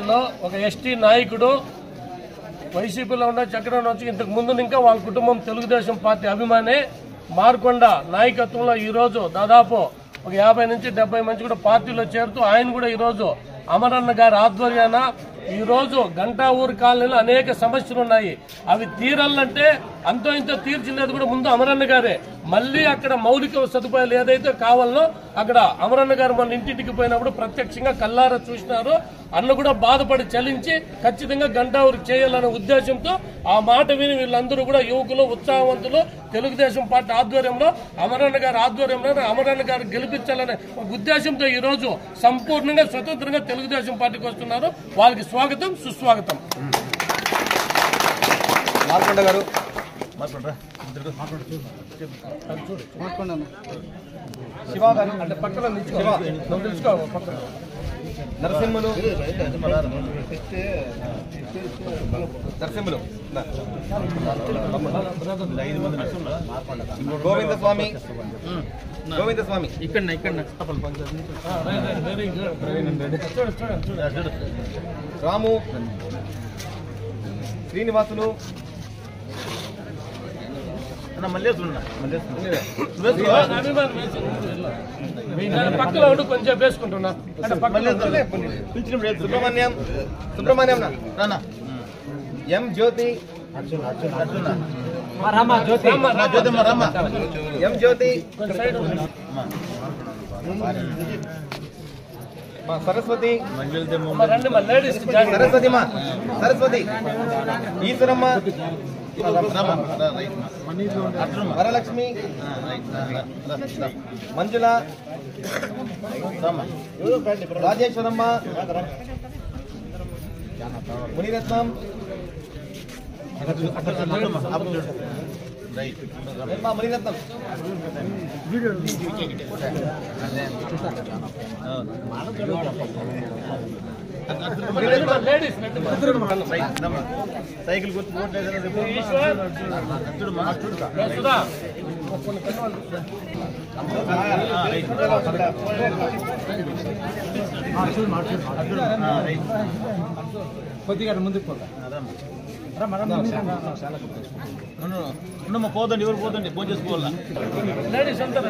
జిల్లాలో ఒక ఎస్టీ నాయకుడు వైసీపీలో ఉన్న చక్రం వచ్చి ఇంతకు ముందు ఇంకా వాళ్ళ కుటుంబం తెలుగుదేశం పార్టీ అభిమానే మార్కొండ నాయకత్వంలో ఈరోజు దాదాపు ఒక 50 నుంచి 70 మంది కూడా పార్టీలో చేరుతూ ఆయన కూడా ఈరోజు అమరన్న గారి ఆధ్వర్యాన ఈరోజు గంటా ఊరు కాలనీలో అనేక సమస్యలు ఉన్నాయి. అవి తీరాలంటే అంతో ఇంతో తీర్చినది కూడా ముందు అమరన్న గారే. మళ్ళీ అక్కడ మౌలిక సదుపాయాలు ఏదైతే కావాలనో అక్కడ అమరన్న గారు మన ఇంటింటికి పోయినప్పుడు ప్రత్యక్షంగా కల్లారా చూసినారు. అన్న కూడా బాధపడి చలించి ఖచ్చితంగా గంటా ఊరికి చేయాలనే ఉద్దేశంతో ఆ మాట విని వీళ్ళందరూ కూడా యువకులు ఉత్సాహవంతులు తెలుగుదేశం పార్టీ ఆధ్వర్యంలో అమరన్న గారి ఆధ్వర్యంలో అమరన్న గారు గెలిపించాలనే ఉద్దేశంతో ఈ రోజు సంపూర్ణంగా స్వతంత్రంగా తెలుగుదేశం పార్టీకి వస్తున్నారు. వాళ్ళకి స్వాగతం సుస్వాగతం. మార్కొండ గారు శివ గారు అంటే పక్కన నరసింహులు గోవిందస్వామి ఇక్కడ రాము శ్రీనివాసులు పక్కలో ఉండి కొంచెం వేసుకుంటున్నా. Subrahmanyam M Jyothi M Jyothi Saraswathi Saraswathi Eswaramma Varalakshmi Manjula Rajeswaramma Muniratnam Muniratnam cycle గుర్తు కొద్దిగా ముందుకు పోతా పోదండి ఎవరు పోదండి ఫోన్ చేసుకోవాలా లేడీస్ అంతా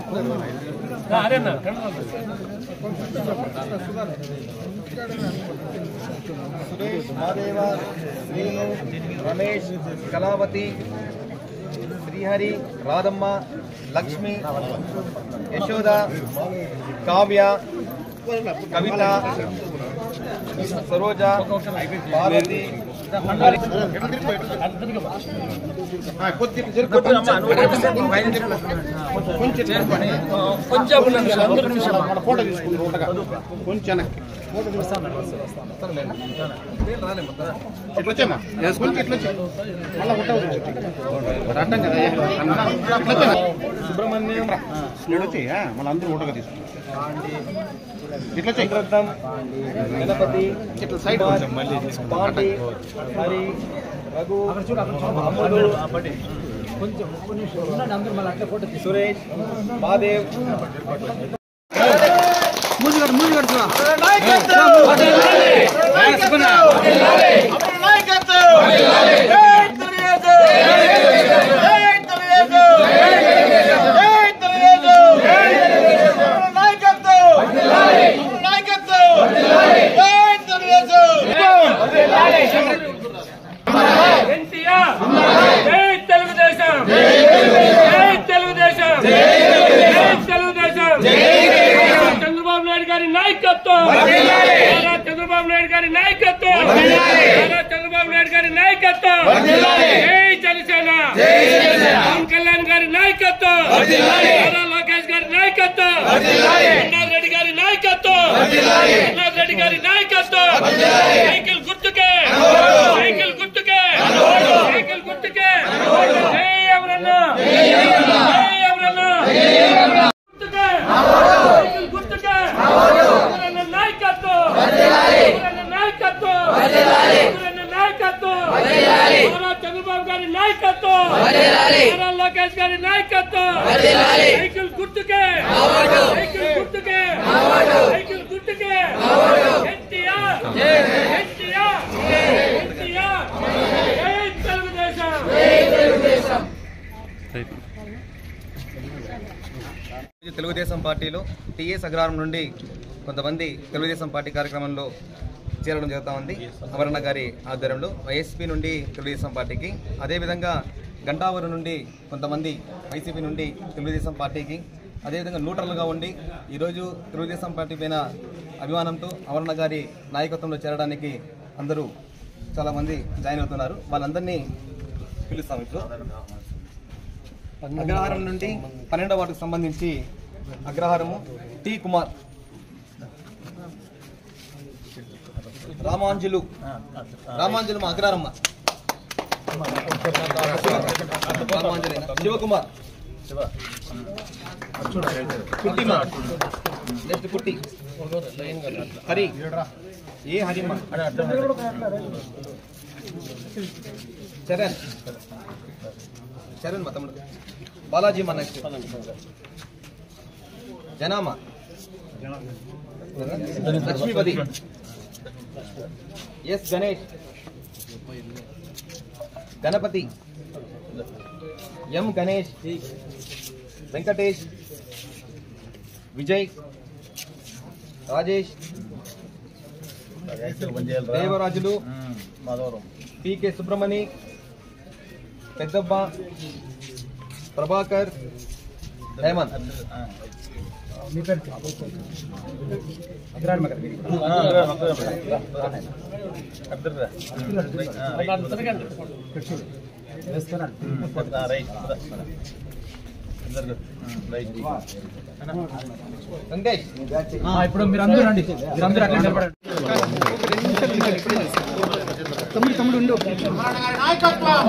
సురేష్ మాదేవ శ్రీను రమేష్ కళావతి శ్రీహరి రాధమ్మ లక్ష్మి యశోద కావ్య కవిత సరోజ పార్వతి ఫోటో తీసుకుంటారు కొంచెం సుబ్రహ్మణ్యం మళ్ళీ అందరూ ఫోటోగా తీసుకుంటారు. ఇట్లా చక్రవర్తం గణపతి ఇట్లా సైడ్ పాండి హరి రఘు సురేష్ మాదేవ్ చంద్రబాబు నాయుడు గారి నాయకత్వం చంద్రబాబు నాయుడు గారి నాయకత్వం చంద్రబాబు నాయుడు గారి నాయకత్వం జై జనసేన పవన్ కళ్యాణ్ గారి నాయకత్వం లోకేష్ గారి నాయకత్వం రెడ్డి గారి నాయకత్వం రెడ్డి గారి నాయకత్వం సైకిల్ గుర్తుకే సైకిల్ గుర్తుకే సైకిల్ గుర్తుకే జై అమరన్న జై అమరన్న చంద్రబాబు గారి నాయకత్వం లోకేష్ గారి నాయకత్వం సైకిల్ గుర్తుకే సైకిల్ గుర్తుకే సైకిల్ గుర్తుకే ఎన్టీఆర్ తెలుగుదేశం పార్టీలో టీఎస్ అగ్రహారం నుండి కొంతమంది తెలుగుదేశం పార్టీ కార్యక్రమంలో చేరడం జరుగుతూ ఉంది. అమరన్న గారి ఆధ్వర్యంలో వైఎస్పీ నుండి తెలుగుదేశం పార్టీకి, అదేవిధంగా గంటావరం నుండి కొంతమంది వైసీపీ నుండి తెలుగుదేశం పార్టీకి, అదేవిధంగా న్యూట్రల్గా ఉండి ఈరోజు తెలుగుదేశం పార్టీ పైన అభిమానంతో అమరన్న గారి నాయకత్వంలో చేరడానికి అందరూ చాలామంది జాయిన్ అవుతున్నారు. వాళ్ళందరినీ పిలుస్తాం. ఇప్పుడు అగ్రహారం నుండి 12వ వార్డుకు సంబంధించి అగ్రహారము టి కుమార్, రామాంజులు మా అగ్రహారమ్మ, శివకుమార్, కుట్టి హరి, ఏ హరిమ్మ, చరణ్ మా తమ్ముడు, బాలాజీ మా నెక్స్ట్, జనామ, Lakshmipathi, S Ganesh, Ganapathi, M Ganesh, Venkatesh, Vijay, Rajesh, Devarajulu, PK Subramani, Peddabba, Prabhakar, Hemanth. ఇప్పుడు మీరు అందరూ రండి, మీరందరూ అట్లా చెప్పండి. తమ్ముడు ఉండు. నాయకత్వం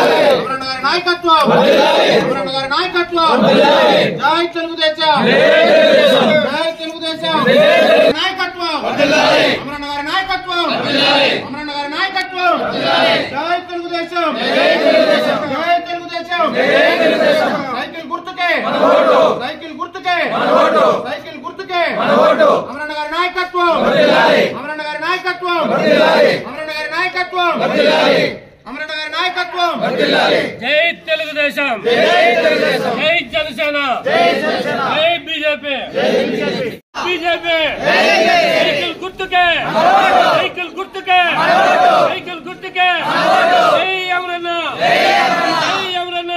జై తెలుగుదేశం, జై తెలుగుదేశం నాయకత్వం, అమరన్న గారి నాయకత్వం, అమరన్న గారి నాయకత్వం, జై తెలుగుదేశం, జై తెలుగుదేశం. సైకిల్ గుర్తుకే, సైకిల్ గుర్తుకే, సైకిల్ గుర్తుకే, అమరన్న గారి నాయకత్వం, అమరన్న గారి నాయకత్వం, అమరన్న గారి నాయకత్వం, అమరన్న గారి నాయకత్వం. జై తెలుగుదేశం, జై జనసేన, జై బీజేపీ, బీజేపీ. సైకిల్ గుర్తుకే, సైకిల్ గుర్తుకే, సైకిల్ గుర్తుకే. జై అమరన్న, జై అమరన్న.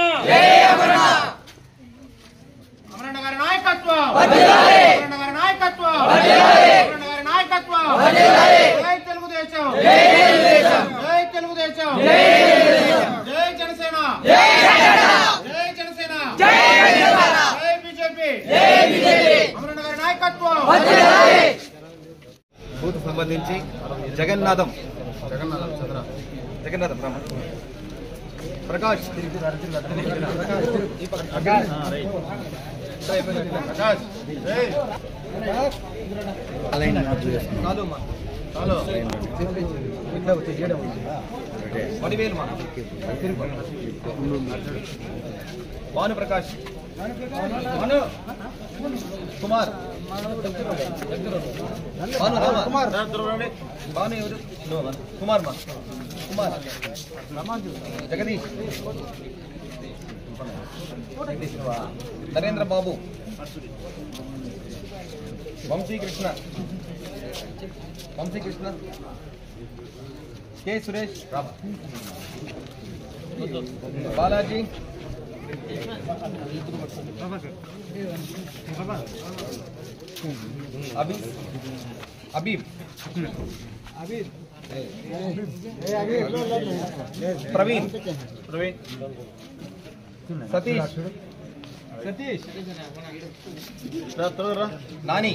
అమరన్న గారి నాయకత్వం, అమరన్న గారి నాయకత్వం, అమరన్న గారి నాయకత్వం. జై తెలుగుదేశం, జై తెలుగుదేశం, జై జనసేన, జై జనసేన, జై బీజేపీ, అమరన్న గారి నాయకత్వం. బూత్ సంబంధించి జగన్నాథం ప్రకాష్, భాను ప్రకాష్, కుమార్, భాను ఎవరు, కుమార్ మా Kumar, Jagadish, Narendra Babu, Vamsikrishna, K Suresh, Balaji, Habib, Praveen, Satish, Nani,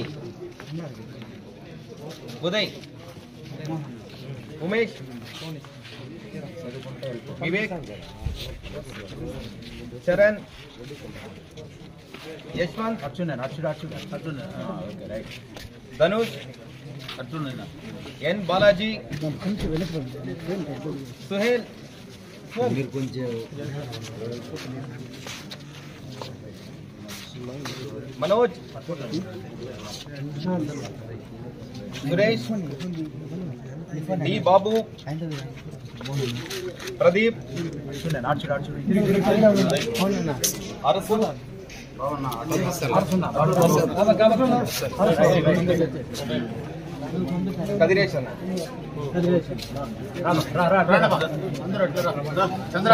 Uday, Umesh, Vivek, Charan, Yashwant, Dhanush, N Balaji, Suhail, Manoj, Suresh, D Babu, Pradeep, Arasu, Kadiresh అన్న, చంద్ర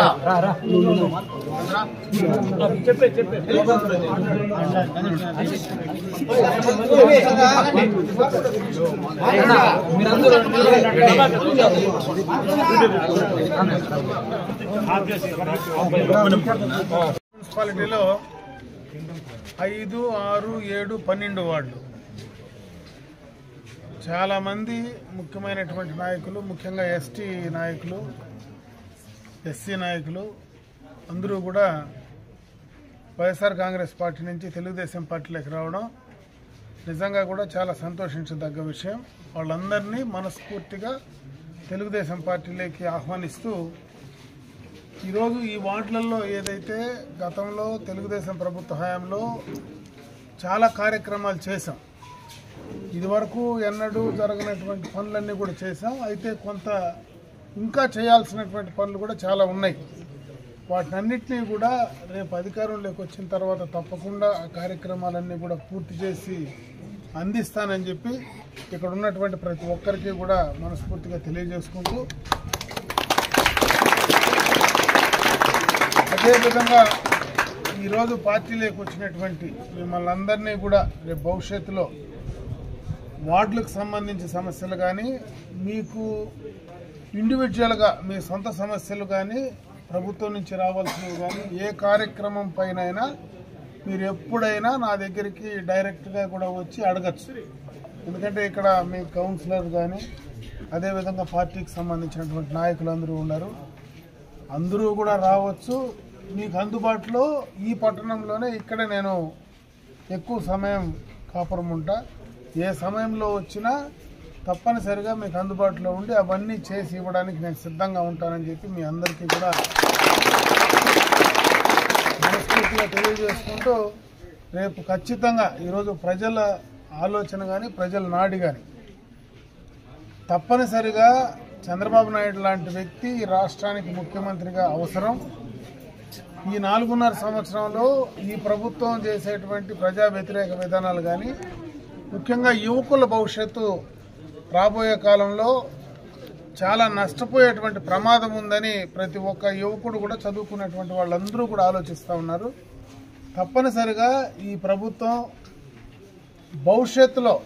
మున్సిపాలిటీలో 5, 6, 7, 12 వార్డులు చాలామంది ముఖ్యమైనటువంటి నాయకులు, ముఖ్యంగా ఎస్టీ నాయకులు, ఎస్సీ నాయకులు అందరూ కూడా వైఎస్ఆర్ కాంగ్రెస్ పార్టీ నుంచి తెలుగుదేశం పార్టీలోకి రావడం నిజంగా కూడా చాలా సంతోషించదగ్గ విషయం. వాళ్ళందరినీ మనస్ఫూర్తిగా తెలుగుదేశం పార్టీలోకి ఆహ్వానిస్తూ ఈరోజు ఈ వార్డులలో ఏదైతే గతంలో తెలుగుదేశం ప్రభుత్వ హయాంలో చాలా కార్యక్రమాలు చేశాం, ఇదివరకు ఎన్నడూ జరగనటువంటి పనులన్నీ కూడా చేశాం. అయితే కొంత ఇంకా చేయాల్సినటువంటి పనులు కూడా చాలా ఉన్నాయి. వాటినన్నింటినీ కూడా రేపు అధికారంలోకి వచ్చిన తర్వాత తప్పకుండా ఆ కార్యక్రమాలన్నీ కూడా పూర్తి చేసి అందిస్తానని చెప్పి ఇక్కడ ఉన్నటువంటి ప్రతి ఒక్కరికి కూడా మనస్ఫూర్తిగా తెలియజేసుకుంటూ, అదేవిధంగా ఈరోజు పార్టీలోకి వచ్చినటువంటి మిమ్మల్ని అందరినీ కూడా రేపు భవిష్యత్తులో వార్డులకు సంబంధించి సమస్యలు కానీ, మీకు ఇండివిజువల్గా మీ సొంత సమస్యలు కానీ, ప్రభుత్వం నుంచి రావాల్సినవి కానీ, ఏ కార్యక్రమం పైనైనా మీరు ఎప్పుడైనా నా దగ్గరికి డైరెక్ట్గా కూడా వచ్చి అడగచ్చు. ఎందుకంటే ఇక్కడ మీ కౌన్సిలర్ కానీ, అదేవిధంగా పార్టీకి సంబంధించినటువంటి నాయకులు అందరూ ఉన్నారు, అందరూ కూడా రావచ్చు. మీకు అందుబాటులో ఈ పట్టణంలోనే ఇక్కడ నేను ఎక్కువ సమయం కాపురం ఉంటా. ఏ సమయంలో వచ్చినా తప్పనిసరిగా మీకు అందుబాటులో ఉండి అవన్నీ చేసి ఇవ్వడానికి నేను సిద్ధంగా ఉంటానని చెప్పి మీ అందరికీ కూడా మనస్ఫూర్తిగా తెలియజేసుకుంటూ, రేపు ఖచ్చితంగా ఈరోజు ప్రజల ఆలోచన కానీ, ప్రజల నాడి కానీ తప్పనిసరిగా చంద్రబాబు నాయుడు లాంటి వ్యక్తి ఈ రాష్ట్రానికి ముఖ్యమంత్రిగా అవసరం. ఈ 4.5 సంవత్సరంలో ఈ ప్రభుత్వం చేసేటువంటి ప్రజా వ్యతిరేక విధానాలు కానీ, ముఖ్యంగా యువకుల భవిష్యత్తు రాబోయే కాలంలో చాలా నష్టపోయేటువంటి ప్రమాదం ఉందని ప్రతి ఒక్క యువకుడు కూడా, చదువుకునేటువంటి వాళ్ళందరూ కూడా ఆలోచిస్తూ ఉన్నారు. తప్పనిసరిగా ఈ ప్రభుత్వం భవిష్యత్తులో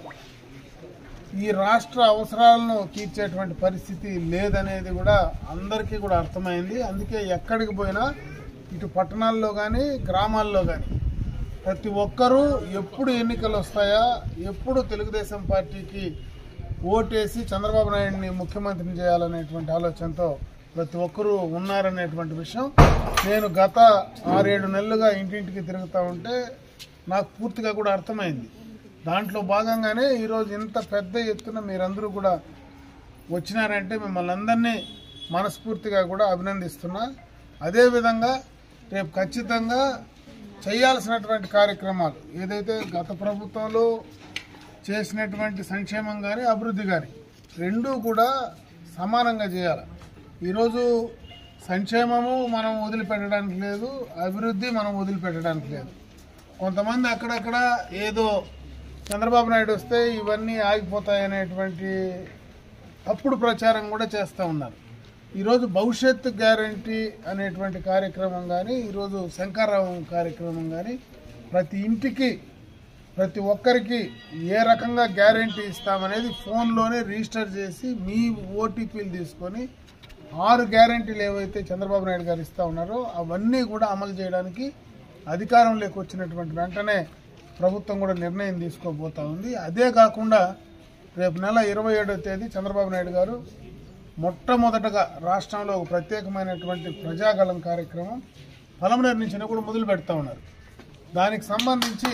ఈ రాష్ట్ర అవసరాలను తీర్చేటువంటి పరిస్థితి లేదనేది కూడా అందరికీ కూడా అర్థమైంది. అందుకే ఎక్కడికి పోయినా, ఇటు పట్టణాల్లో కానీ, గ్రామాల్లో కానీ ప్రతి ఒక్కరూ ఎప్పుడు ఎన్నికలు వస్తాయా, ఎప్పుడు తెలుగుదేశం పార్టీకి ఓటేసి చంద్రబాబు నాయుడిని ముఖ్యమంత్రిని చేయాలనేటువంటి ఆలోచనతో ప్రతి ఒక్కరూ ఉన్నారనేటువంటి విషయం నేను గత 6-7 నెలలుగా ఇంటింటికి తిరుగుతూ ఉంటే నాకు పూర్తిగా కూడా అర్థమైంది. దాంట్లో భాగంగానే ఈరోజు ఇంత పెద్ద ఎత్తున మీరందరూ కూడా వచ్చినారంటే మిమ్మల్ని అందరినీ మనస్ఫూర్తిగా కూడా అభినందిస్తున్నా. అదేవిధంగా రేపు ఖచ్చితంగా చేయాల్సినటువంటి కార్యక్రమాలు ఏదైతే గత ప్రభుత్వంలో చేసినటువంటి సంక్షేమం కానీ, అభివృద్ధి కానీ రెండూ కూడా సమానంగా చేయాలి. ఈరోజు సంక్షేమము మనం వదిలిపెట్టడానికి లేదు, అభివృద్ధి మనం వదిలిపెట్టడానికి లేదు. కొంతమంది అక్కడక్కడ ఏదో చంద్రబాబు నాయుడు వస్తే ఇవన్నీ ఆగిపోతాయనేటువంటి తప్పుడు ప్రచారం కూడా చేస్తూ ఉన్నారు. ఈరోజు భవిష్యత్తు గ్యారంటీ అనేటువంటి కార్యక్రమం కానీ, ఈరోజు శంకర్రావం కార్యక్రమం కానీ ప్రతి ఇంటికి, ప్రతి ఒక్కరికి ఏ రకంగా గ్యారంటీ ఇస్తామనేది ఫోన్లోనే రిజిస్టర్ చేసి మీ ఓటీపీలు తీసుకొని 6 గ్యారంటీలు ఏవైతే చంద్రబాబు నాయుడు గారు ఇస్తూ ఉన్నారో అవన్నీ కూడా అమలు చేయడానికి అధికారంలోకి వచ్చినటువంటి వెంటనే ప్రభుత్వం కూడా నిర్ణయం తీసుకోబోతా ఉంది. అదే కాకుండా రేపు నెల 27వ తేదీ చంద్రబాబు నాయుడు గారు మొట్టమొదటగా రాష్ట్రంలో ఒక ప్రత్యేకమైనటువంటి ప్రజాగళం కార్యక్రమం పలమనేరు నుంచి కూడా మొదలు పెడతా ఉన్నారు. దానికి సంబంధించి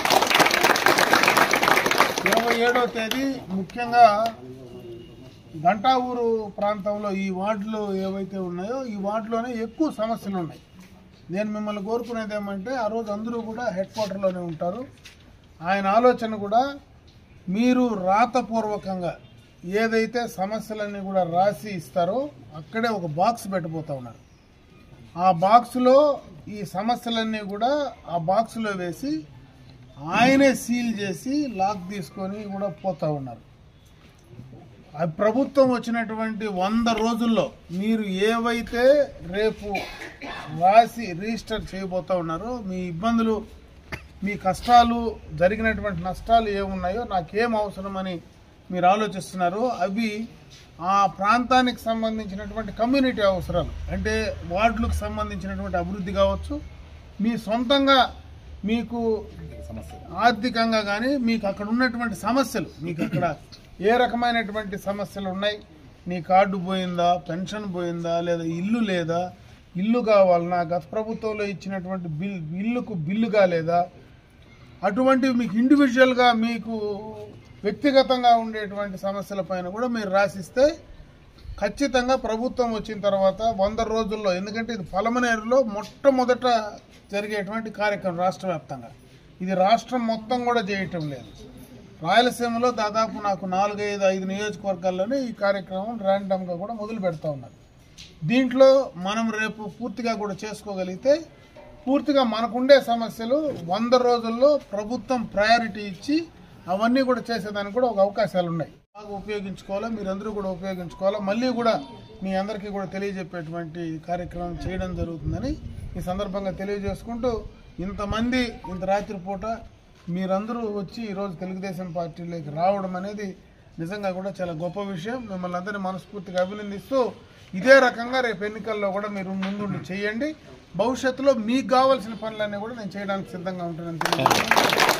27వ తేదీ ముఖ్యంగా గంటావూరు ప్రాంతంలో ఈ వార్డులు ఏవైతే ఉన్నాయో ఈ వార్డులోనే ఎక్కువ సమస్యలు ఉన్నాయి. నేను మిమ్మల్ని కోరుకునేది ఏమంటే, ఆ రోజు అందరూ కూడా హెడ్ క్వార్టర్లోనే ఉంటారు. ఆయన ఆలోచన కూడా మీరు రాతపూర్వకంగా ఏదైతే సమస్యలన్నీ కూడా రాసి ఇస్తారో అక్కడే ఒక బాక్స్ పెట్టబోతా ఉన్నారు. ఆ బాక్సులో ఈ సమస్యలన్నీ కూడా ఆ బాక్సులో వేసి ఆయనే సీల్ చేసి లాక్ తీసుకొని కూడా పోతా ఉన్నారు. ఆ ప్రభుత్వం వచ్చినటువంటి 100 రోజుల్లో మీరు ఏవైతే రేపు రాసి రిజిస్టర్ చేయబోతా ఉన్నారో మీ ఇబ్బందులు, మీ కష్టాలు, జరిగినటువంటి నష్టాలు ఏమున్నాయో నాకేం అవసరమని మీరు ఆలోచిస్తున్నారో అవి ఆ ప్రాంతానికి సంబంధించినటువంటి కమ్యూనిటీ అవసరాలు, అంటే వార్డులకు సంబంధించినటువంటి అభివృద్ధి కావచ్చు, మీ సొంతంగా మీకు ఆర్థికంగా కానీ మీకు అక్కడ ఉన్నటువంటి సమస్యలు, మీకు అక్కడ ఏ రకమైనటువంటి సమస్యలు ఉన్నాయి, నీ కార్డు పోయిందా, పెన్షన్ పోయిందా, లేదా ఇల్లు లేదా, ఇల్లు కావాలన్నా, గత ప్రభుత్వంలో ఇచ్చినటువంటి ఇల్లుకు బిల్లు కాలేదా, అటువంటివి మీకు ఇండివిజువల్గా మీకు వ్యక్తిగతంగా ఉండేటువంటి సమస్యల పైన కూడా మీరు రాసిస్తే ఖచ్చితంగా ప్రభుత్వం వచ్చిన తర్వాత 100 రోజుల్లో, ఎందుకంటే ఇది పలమనేరులో మొట్టమొదట జరిగేటువంటి కార్యక్రమం రాష్ట్ర వ్యాప్తంగా, ఇది రాష్ట్రం మొత్తం కూడా చేయటం లేదు. రాయలసీమలో దాదాపు నాకు 4-5 నియోజకవర్గాల్లోనే ఈ కార్యక్రమం ర్యాండమ్గా కూడా మొదలు పెడతా ఉన్నారు. దీంట్లో మనం రేపు పూర్తిగా కూడా చేసుకోగలిగితే పూర్తిగా మనకుండే సమస్యలు 100 రోజుల్లో ప్రభుత్వం ప్రయారిటీ ఇచ్చి అవన్నీ కూడా చేసేదానికి కూడా ఒక అవకాశాలు ఉన్నాయి. బాగా ఉపయోగించుకోవాలా, మీరందరూ కూడా ఉపయోగించుకోవాలా. మళ్ళీ కూడా మీ అందరికీ కూడా తెలియజెప్పేటువంటి కార్యక్రమం చేయడం జరుగుతుందని ఈ సందర్భంగా తెలియజేసుకుంటూ, ఇంతమంది ఇంత రాత్రిపూట మీరందరూ వచ్చి ఈరోజు తెలుగుదేశం పార్టీలోకి రావడం అనేది నిజంగా కూడా చాలా గొప్ప విషయం. మిమ్మల్ని అందరినీ మనస్ఫూర్తిగా అభినందిస్తూ ఇదే రకంగా రేపు ఎన్నికల్లో కూడా మీరు ముందుండి చేయండి. భవిష్యత్తులో మీకు కావాల్సిన పనులన్నీ కూడా నేను చేయడానికి సిద్ధంగా ఉంటానని తెలియజేస్తున్నాను.